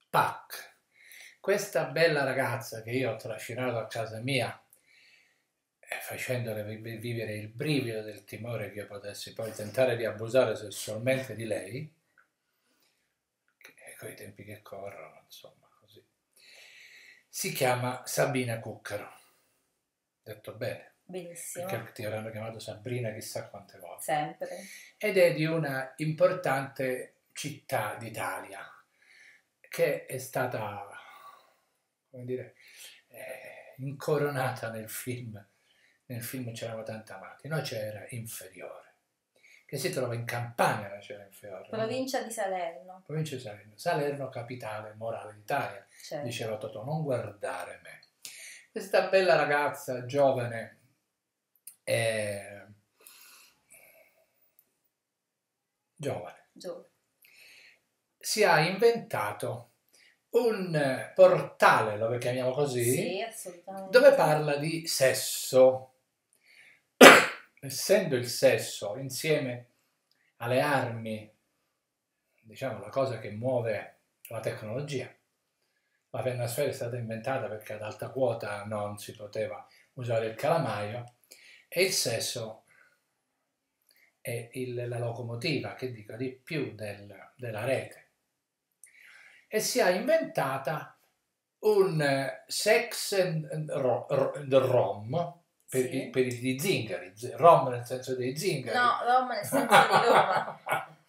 Pac, questa bella ragazza che io ho trascinato a casa mia, facendole vivere il brivido del timore che io potessi poi tentare di abusare sessualmente di lei, con i tempi che corrono, insomma, così. Si chiama Sabina Cucchero, detto bene, Benissimo. perché ti avranno chiamato Sabrina chissà quante volte. Sempre. Ed è di una importante città d'Italia, che è stata, come dire, incoronata nel film. Nel film C'erano tanti amati, no, c'era Inferiore, che si trova in Campania, la C'era Inferiore. Provincia di Salerno. Provincia di Salerno. Salerno, capitale morale d'Italia, Certo. diceva Totò, non guardare me. Questa bella ragazza, giovane, giovane, si ha inventato un portale, lo chiamiamo così, sì, assolutamente, dove parla di sesso. Essendo il sesso insieme alle armi, diciamo, la cosa che muove la tecnologia. La penna a sfera è stata inventata perché ad alta quota non si poteva usare il calamaio, e il sesso è la locomotiva, che dico di più, della rete. E si è inventata un sex and rom, per gli zingari, rom nel senso dei zingari. No, rom nel senso di Roma.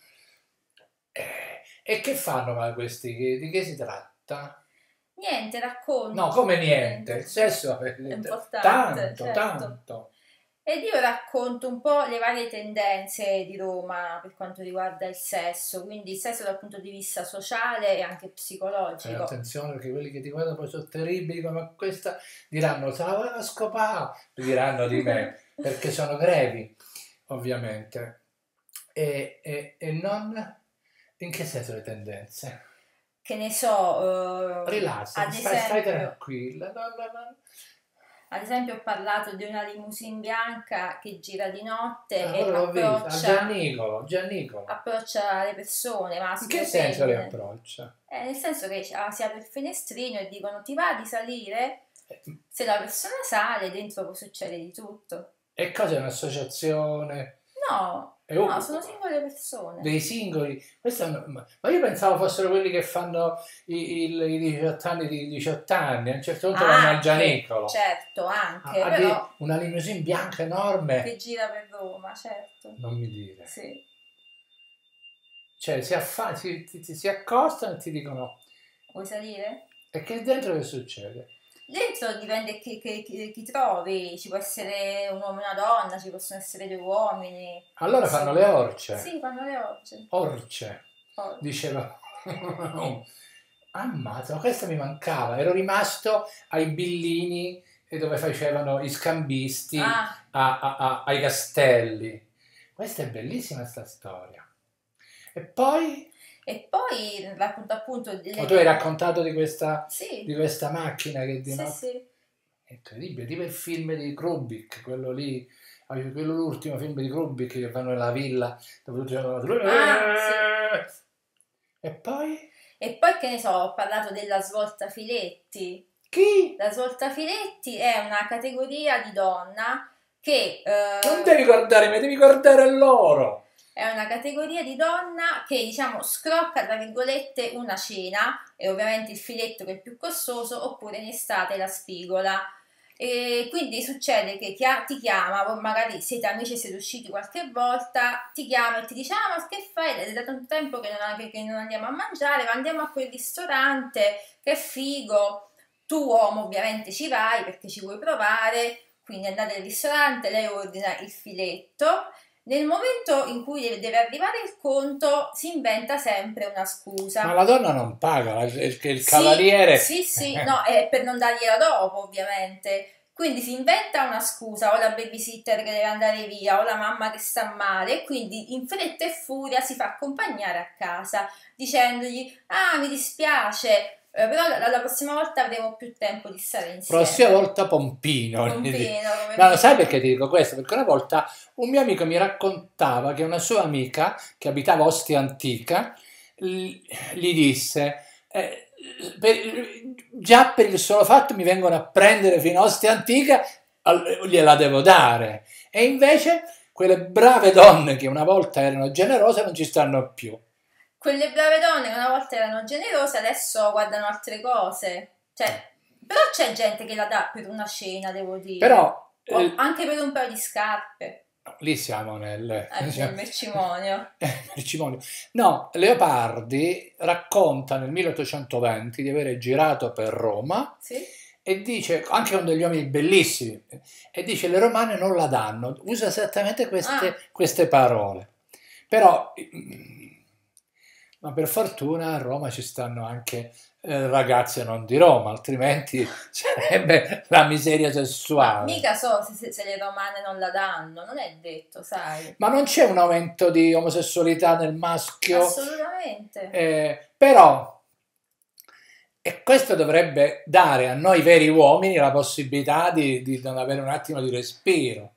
E che fanno questi? Di che si tratta? Niente, racconto. No, come niente, il sesso è importante, tanto, certo. tanto. Ed io racconto un po' le varie tendenze di Roma per quanto riguarda il sesso, quindi il sesso dal punto di vista sociale e anche psicologico. Attenzione, perché quelli che ti guardano poi sono terribili, come questa diranno "Sarà a scopà", diranno di me, perché sono grevi, ovviamente. E non... In che senso le tendenze? Che ne so... Rilassa, stai tranquilla. Ad esempio ho parlato di una limousine bianca che gira di notte e approccia le persone, maschio. In che senso le approccia? Nel senso che si apre il finestrino e dicono "ti va di salire?" Se la persona sale, dentro può succedere di tutto. E cos'è, un'associazione? No, no, sono singole persone. Dei singoli? Ma io pensavo fossero quelli che fanno i 18 anni di 18 anni, a un certo punto vanno al Gianicolo. Certo, anche, però... Una limousine bianca enorme. Che gira per Roma, certo. Non mi dire. Sì. Cioè, si accostano e ti dicono... Vuoi salire? E che dentro che succede? Dentro dipende chi trovi, ci può essere un uomo e una donna, ci possono essere due uomini. Allora fanno le orce. Sì, fanno le orce. Orce. Diceva. Ammazza, questa mi mancava, ero rimasto ai Billini, dove facevano i scambisti ai castelli. Questa è bellissima, sta storia. E poi racconta appunto ma tu hai raccontato di questa, sì, di questa macchina che di sì, notte... sì. È incredibile, tipo il film di Kubrick, quello lì, l'ultimo film di Kubrick, che vanno nella villa dove tutti sì. E poi? E poi che ne so, ho parlato della svoltafiletti. Chi? La svoltafiletti è una categoria di donna che... non devi guardare me, devi guardare loro! È una categoria di donna che, diciamo, scrocca, tra virgolette, una cena, e ovviamente il filetto che è più costoso, oppure in estate la spigola. E quindi succede che ti chiama, magari siete amici e siete usciti qualche volta, ti chiama e ti dice "ah, ma che fai? È da tanto tempo che non andiamo a mangiare, ma andiamo a quel ristorante, che figo". Tu uomo ovviamente ci vai perché ci vuoi provare, quindi andate al ristorante, lei ordina il filetto. Nel momento in cui deve arrivare il conto si inventa sempre una scusa. Ma la donna non paga, il cavaliere... Sì, no, è per non dargliela dopo, ovviamente. Quindi si inventa una scusa, o la babysitter che deve andare via, o la mamma che sta male, e quindi in fretta e furia si fa accompagnare a casa, dicendogli "ah, mi dispiace, però la prossima volta avremo più tempo di stare insieme". Prossima volta Pompino. No, sai perché ti dico questo? Perché una volta un mio amico mi raccontava che una sua amica, che abitava a Ostia Antica, gli disse eh, già per il solo fatto mi vengono a prendere fino a Ostia Antica, gliela devo dare. E invece quelle brave donne che una volta erano generose non ci stanno più. Quelle brave donne che una volta erano generose adesso guardano altre cose. Cioè, però c'è gente che la dà per una cena, devo dire. Però O anche per un paio di scarpe. lì siamo nel Nel mercimonio. mercimonio. No, Leopardi racconta nel 1820 di avere girato per Roma Sì? e dice, anche con degli uomini bellissimi, e dice le romane non la danno, usa esattamente queste parole. Però, ma per fortuna a Roma ci stanno anche ragazze non di Roma, altrimenti sarebbe la miseria sessuale. Mica so se le romane non la danno, non è detto, sai. Ma non c'è un aumento di omosessualità nel maschio? Assolutamente. Però, e questo dovrebbe dare a noi veri uomini la possibilità di non avere un attimo di respiro.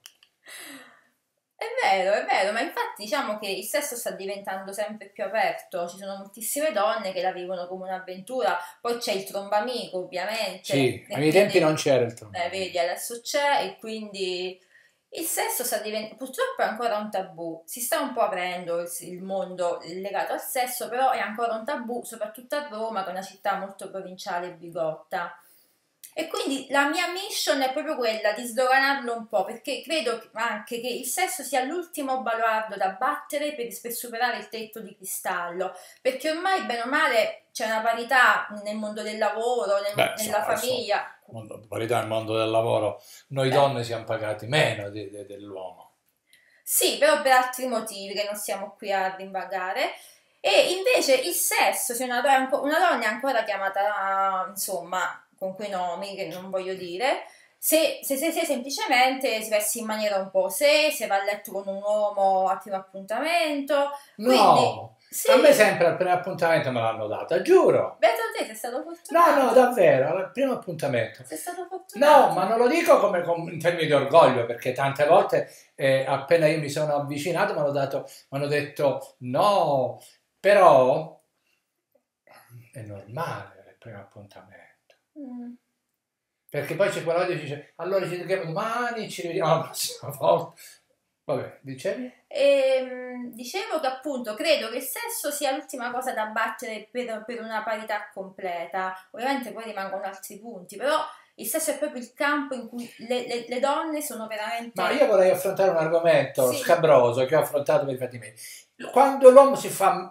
È vero, ma infatti diciamo che il sesso sta diventando sempre più aperto, ci sono moltissime donne che la vivono come un'avventura, poi c'è il trombamico ovviamente. Sì, ai miei tempi non c'era il trombamico. Vedi, adesso c'è e quindi il sesso sta diventando, purtroppo è ancora un tabù, si sta un po' aprendo il mondo legato al sesso, però è ancora un tabù, soprattutto a Roma che è una città molto provinciale e bigotta. E quindi la mia mission è proprio quella di sdoganarlo un po', perché credo anche che il sesso sia l'ultimo baluardo da battere per superare il tetto di cristallo, perché ormai bene o male c'è una parità nel mondo del lavoro, nella famiglia. Parità nel mondo del lavoro, noi donne siamo pagati meno dell'uomo. Sì, però per altri motivi che non siamo qui a rinvagare. E invece il sesso, se una donna è ancora chiamata, insomma, con quei nomi che non voglio dire, se semplicemente si veste in maniera un po' se va a letto con un uomo al primo appuntamento. No, sì. A me sempre al primo appuntamento me l'hanno data, giuro. Beato te, sei stato fortunato. No, davvero, al primo appuntamento. Sei stato fortunato. No, ma non lo dico come in termini di orgoglio, perché tante volte appena io mi sono avvicinato mi hanno detto no, però è normale il primo appuntamento. Perché poi c'è quella che dice allora ci vediamo domani, ci rivediamo la prossima volta. Vabbè, dicevi? Dicevo che appunto credo che il sesso sia l'ultima cosa da battere per una parità completa. Ovviamente poi rimangono altri punti, però il sesso è proprio il campo in cui le donne sono veramente... Ma io vorrei affrontare un argomento scabroso che ho affrontato per i fatti miei. Quando l'uomo si fa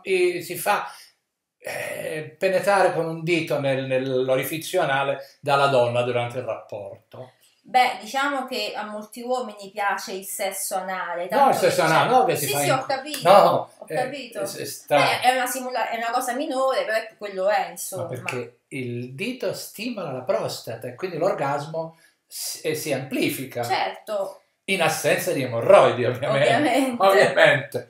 penetrare con un dito nell'orifizio anale dalla donna durante il rapporto. Beh, diciamo che a molti uomini piace il sesso anale. No, il sesso anale, no, che si fa... Sì, ho capito. No, ho capito. È una cosa minore, però quello è, insomma. Ma perché il dito stimola la prostata e quindi l'orgasmo si amplifica. Certo. In assenza di emorroidi, ovviamente.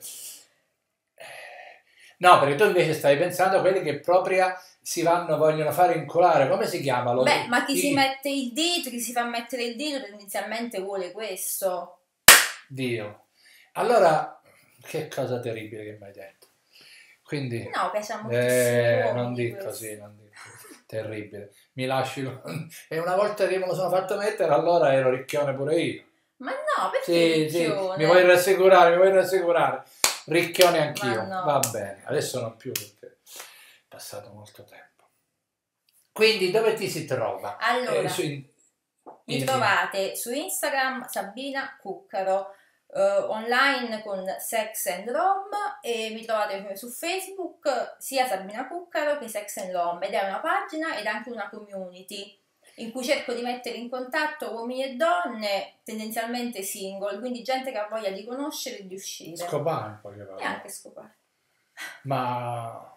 No, perché tu invece stavi pensando a quelli che proprio vogliono fare incolare, come si chiama? Beh, ma chi si mette il dito, chi si fa mettere il dito tendenzialmente vuole questo. Dio. Allora, che cosa terribile che mi hai detto. Quindi, no, piace moltissimo. Non dico così, terribile. Mi lasci... E una volta che me lo sono fatto mettere, allora ero ricchione pure io. Ma no, perché ricchione? Mi vuoi rassicurare. Ricchione anch'io, no. Va bene, adesso non più perché è passato molto tempo. Quindi dove ti si trova? Allora, mi trovate su Instagram Sabina Cuccaro, online con Sex and Rom, e mi trovate su Facebook sia Sabina Cuccaro che Sex and Rom, ed è una pagina ed anche una community in cui cerco di mettere in contatto uomini e donne tendenzialmente single, quindi gente che ha voglia di conoscere e di uscire. Scopare in poche parole. E anche scopare. Ma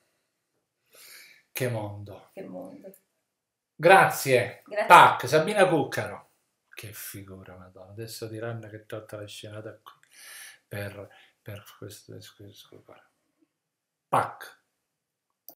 che mondo. Che mondo. Grazie. Pac, Sabina Cuccaro. Che figura, madonna. Adesso diranno che tutta la scenata qui per questo scopare. Pac.